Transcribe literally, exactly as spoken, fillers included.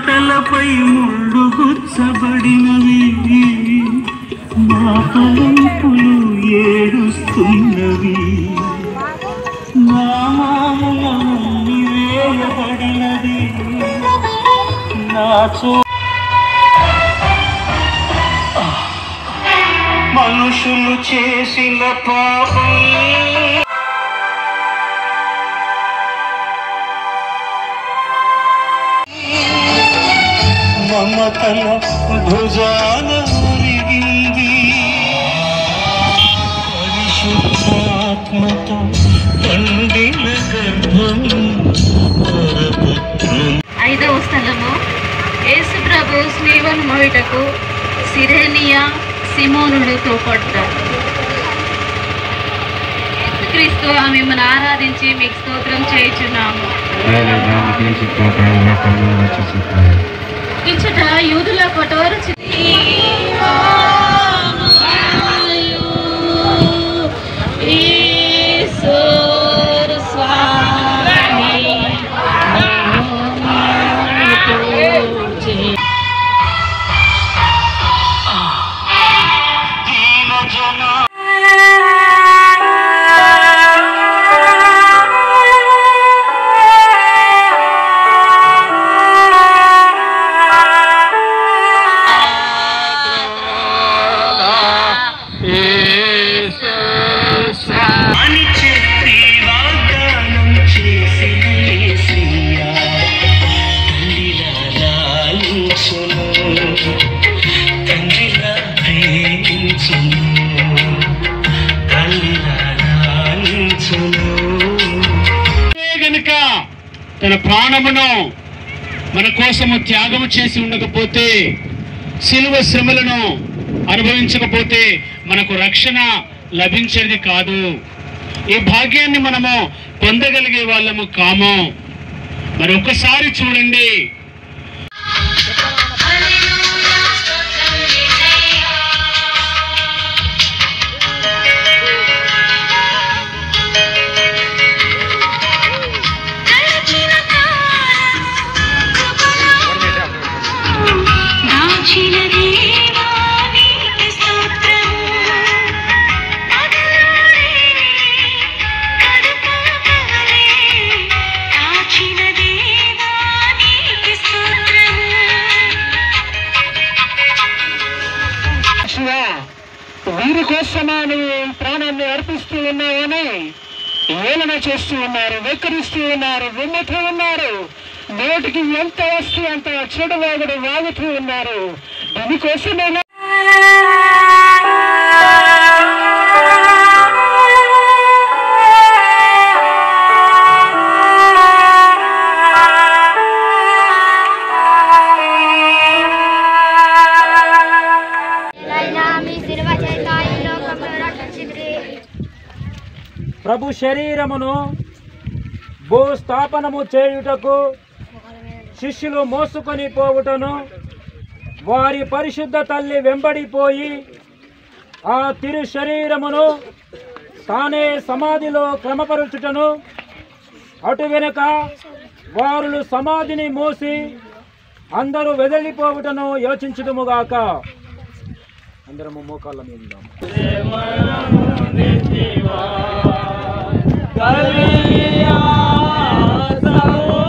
తలపై ముళ్ళు గుచ్చబడినవి మా తలంపులు ఏడుస్తున్నవి నా మామూలు వేయబడినది నా చో మనుషులు చేసిన పాపం మమతల భుజాన ఒరిగింది పరిశుద్ధాత్మతో పండిన గర్భం ఐదవ స్థలము యేసు ప్రభు స్లీవను మోయుటకు సిరేనియా సిమోనుడు తోడ్పడ్డారు. యేసుక్రీస్తు మిమ్మల్ని ఆరాధించి మీకు స్తోత్రం చేయుచున్నాము. ఇచ్చట యూదుల కఠోర తన ప్రాణమును మన కోసము త్యాగము చేసి ఉండకపోతే, శిలువ శ్రమలను అనుభవించకపోతే మనకు రక్షణ లభించేది కాదు. ఈ భాగ్యాన్ని మనము పొందగలిగే వాళ్ళము కాము. మరి ఒక్కసారి చూడండి, వీరి కోసమా నువ్వు ప్రాణాన్ని అర్పిస్తూ ఉన్నావని ఏలన చేస్తూ ఉన్నారు, వెక్కరిస్తూ ఉన్నారు, విమ్ముతూ ఉన్నారు, నోటికి ఎంత వస్తూ అంత చెడు వాగుడు వాగుతూ ఉన్నారు. దీనికోసమేనా ప్రభు శరీరమును భూస్థాపనము చేయుటకు శిష్యులు మోసుకొని పోవుటను వారి పరిశుద్ధ తల్లి వెంబడిపోయి ఆ తిరు శరీరమును తానే సమాధిలో క్రమపరుచుటను అటు వెనుక వారు సమాధిని మోసి అందరూ వెదలిపోవుటను యోచించుదుముగాక. అందరము మోకాళ్ళ మీద ఉందాము.